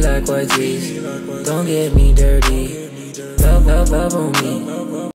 like white tees. Don't get me dirty. Love on me.